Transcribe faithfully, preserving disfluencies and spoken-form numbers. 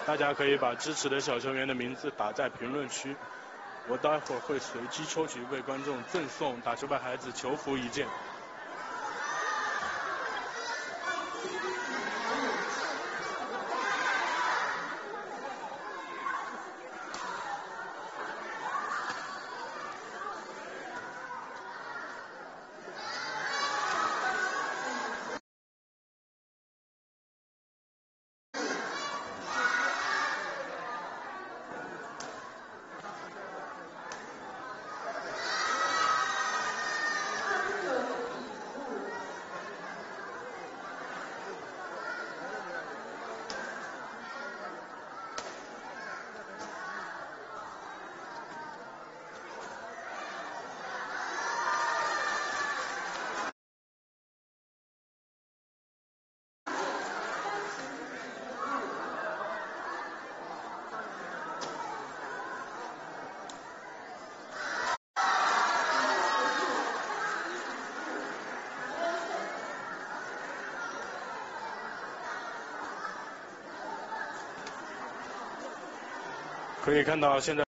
大家可以把支持的小球员的名字打在评论区，我待会儿会随机抽取为观众赠送打球派孩子球服一件。可以看到现在。